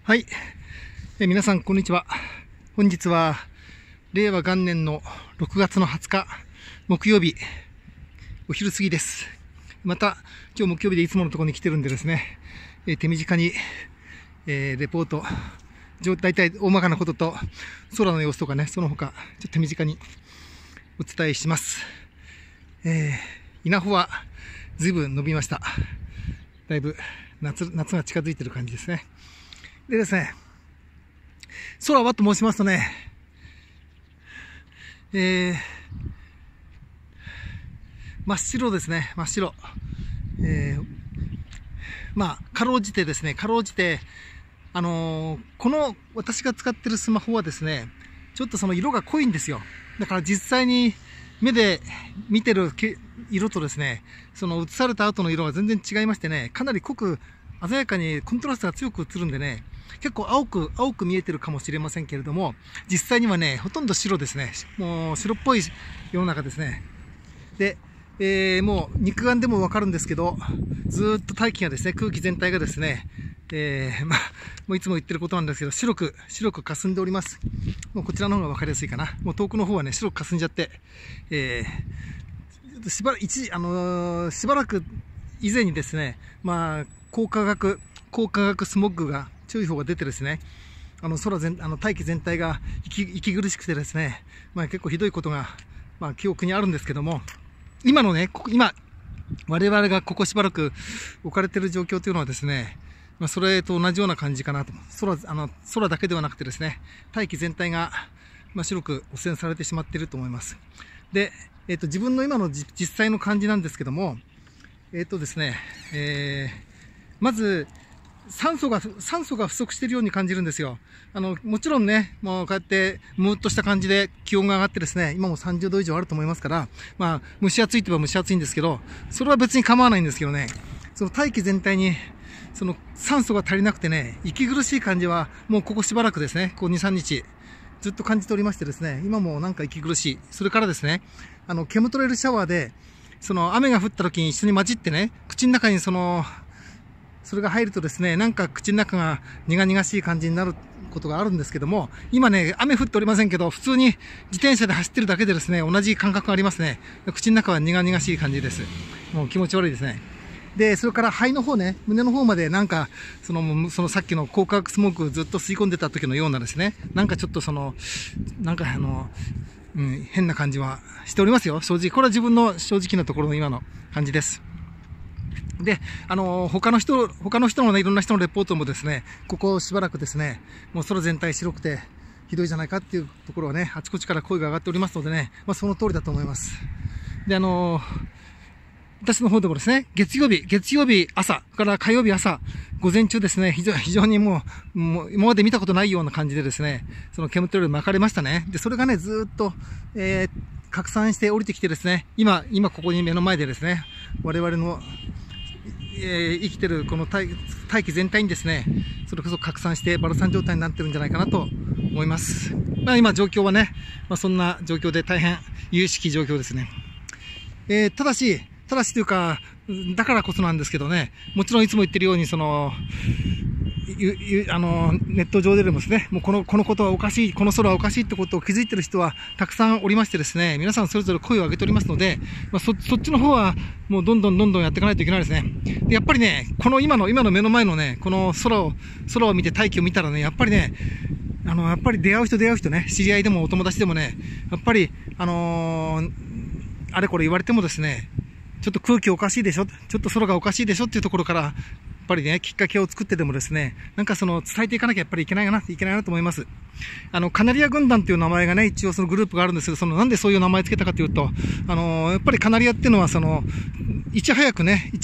はい、皆さんこんにちは。本日は令和元年の6月の20日木曜日お昼過ぎです。また今日木曜日でいつものところに来てるんでですね、手短に、レポート大体大まかなことと空の様子とかね、その他ちょっと手短にお伝えします。稲穂はずいぶん伸びました。だいぶ夏が近づいてる感じですね。でですね、空はと申しますとね、真っ白ですね、真っ白。かろうじてですね、この私が使ってるスマホはですね、ちょっとその色が濃いんですよ。だから実際に目で見てる色とですね、その映された後の色が全然違いましてね、かなり濃く鮮やかにコントラストが強く映るんでね、結構青く見えてるかもしれませんけれども、実際にはね、ほとんど白ですね。もう白っぽい世の中ですね。で、もう肉眼でもわかるんですけど、ずーっと大気がですね、空気全体がですね、もういつも言ってることなんですけど、白く霞んでおります。もうこちらの方がわかりやすいかな。もう遠くの方はね、白く霞んじゃって、しばらく以前にですね、高化学スモッグが注意報が出てですね、大気全体が息苦しくてですね、結構ひどいことが、記憶にあるんですけども、今我々がここしばらく置かれている状況というのはですね、それと同じような感じかなと。空だけではなくてですね、大気全体が、白く汚染されてしまっていると思います。で、自分の今の実際の感じなんですけども、ですね、まず、酸素が不足しているように感じるんですよ。もちろんね、もうこうやってムーッとした感じで気温が上がってですね、今も30度以上あると思いますから、蒸し暑いといえば蒸し暑いんですけど、それは別に構わないんですけどね、その大気全体に、その酸素が足りなくてね、息苦しい感じは、もうここしばらくですね、こう2、3日、ずっと感じておりましてですね、今もなんか息苦しい。それからですね、ケムトレールシャワーで、その雨が降った時に一緒に混じってね、口の中にそれが入るとですね、なんか口の中が苦々しい感じになることがあるんですけども、今ね、雨降っておりませんけど、普通に自転車で走ってるだけでですね、同じ感覚がありますね。口の中は苦々しい感じです。もう気持ち悪いですね。で、それから肺の方ね、胸の方までなんか、そのさっきの高化学スモークをずっと吸い込んでた時のようなですね、なんかちょっと変な感じはしておりますよ、正直。これは自分の正直なところの今の感じです。で、他の人のね、いろんな人のレポートもですね、ここしばらくですね、もう空全体白くてひどいじゃないかっていうところはね、あちこちから声が上がっておりますのでね、その通りだと思います。で、私の方でもですね、月曜日朝から火曜日朝、午前中ですね、非常にもう今まで見たことないような感じでですね、その煙が巻かれましたね。で、それがね、ずーっと、拡散して降りてきてですね、今ここに目の前でですね、我々の生きてるこの大気全体にですね、それこそ拡散してバルサン状態になってるんじゃないかなと思います。今状況はね、そんな状況で大変有意識状況ですね。ただしというか、だからこそなんですけどね、もちろんいつも言ってるように、ネット上でもですね、もうこのことはおかしい、この空はおかしいってことを気づいてる人はたくさんおりましてですね、皆さんそれぞれ声を上げておりますので、そっちの方はもうどんどんやっていかないといけないですね。で、やっぱりね、この今の目の前のね、この空を見て大気を見たらね、やっぱり出会う人ね、知り合いでもお友達でもね、やっぱり、あれこれ言われてもですね、ちょっと空気おかしいでしょ、ちょっと空がおかしいでしょっていうところから、やっぱりね、きっかけを作ってでもですね、なんか伝えていかなきゃやっぱりいけないなと思います。カナリア軍団っていう名前がね、一応そのグループがあるんですけど、なんでそういう名前つけたかというと、やっぱりカナリアっていうのは、いち早く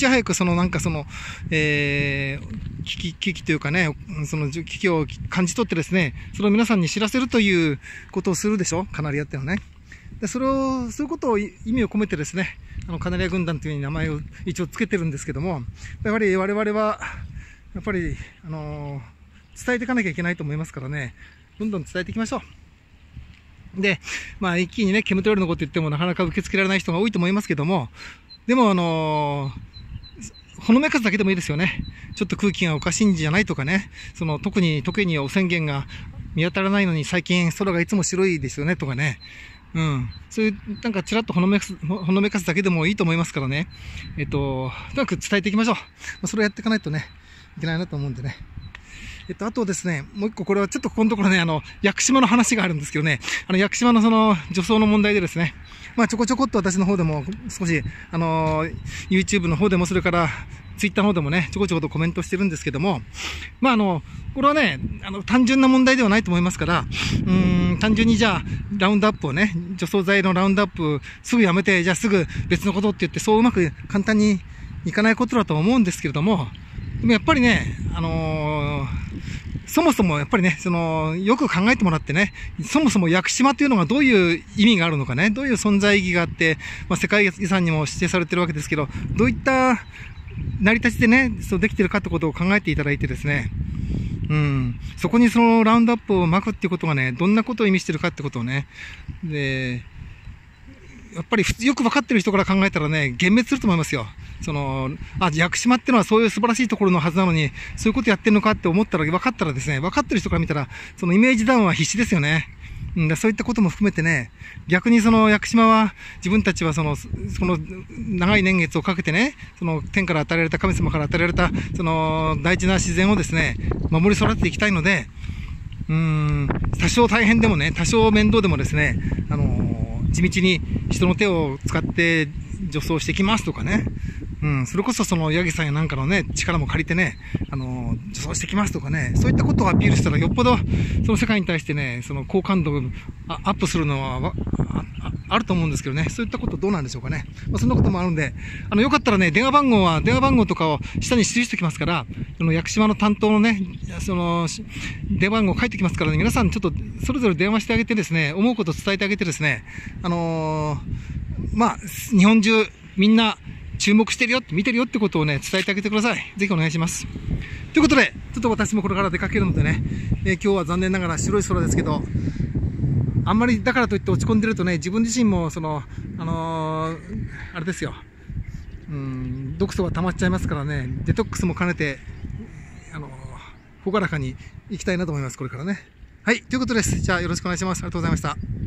危機というかね、その危機を感じ取ってですね、それを皆さんに知らせるということをするでしょ、カナリアっていうのはね。で、そういうことを意味を込めてですね、カナリア軍団という名前を一応つけてるんですけども、やっぱり我々は、やっぱり、伝えていかなきゃいけないと思いますからね、どんどん伝えていきましょう。で、一気にね、ケムトレールのこと言ってもなかなか受け付けられない人が多いと思いますけども、でもほのめかすだけでもいいですよね。ちょっと空気がおかしいんじゃないとかね。特に汚染源が見当たらないのに最近空がいつも白いですよねとかね。そういう、なんかちらっとほのめかすだけでもいいと思いますからね。とにかく伝えていきましょう。それをやっていかないとね、いけないなと思うんでね。あとですね、もう一個これはちょっとここのところね、屋久島の話があるんですけどね、屋久島の除草の問題でですね、ちょこちょこっと私の方でも少し、YouTube の方でもそれから、Twitter の方でもね、ちょこちょことコメントしてるんですけども、これはね、単純な問題ではないと思いますから、単純にじゃあ、ラウンドアップをね、除草剤のラウンドアップすぐやめて、じゃあすぐ別のことって言って、そううまく簡単にいかないことだと思うんですけれども、でもやっぱりね、そもそもやっぱりね、よく考えてもらってね、そもそも屋久島というのがどういう意味があるのかね、どういう存在意義があって、世界遺産にも指定されてるわけですけど、どういった成り立ちでね、できてるかってことを考えていただいてですね、そこにラウンドアップを巻くっていうことがね、どんなことを意味してるかってことをね、で、やっぱりよく分かってる人から考えたらね、幻滅すると思いますよ。屋久島ってのはそういう素晴らしいところのはずなのに、そういうことやってるのかって思ったら、分かったらですね、分かってる人から見たら、イメージダウンは必死ですよね。そういったことも含めてね、逆に屋久島は、自分たちは長い年月をかけてね、天から与えられた、神様から与えられた、大事な自然をですね、守り育てていきたいので、多少大変でもね、多少面倒でもですね、地道に人の手を使って除草していきますとかね、それこそヤギさんやなんかのね、力も借りてね、除草していきますとかね、そういったことをアピールしたらよっぽど、その世界に対してね、好感度をアップするのは、あると思うんですけどね、そういったことどうなんでしょうかね。そんなこともあるんで、よかったらね、電話番号とかを下に記しておきますから、屋久島の担当のね、電話番号書いてきますからね、皆さんちょっとそれぞれ電話してあげてですね、思うことを伝えてあげてですね、日本中みんな注目してるよ、見てるよってことをね、伝えてあげてください。ぜひお願いします。ということで、ちょっと私もこれから出かけるのでね、今日は残念ながら白い空ですけど、あんまりだからといって落ち込んでるとね、自分自身もあれですよ、毒素が溜まっちゃいますからね、デトックスも兼ねて、朗らかに行きたいなと思います、これからね。はい、ということです。じゃあよろしくお願いします。ありがとうございました。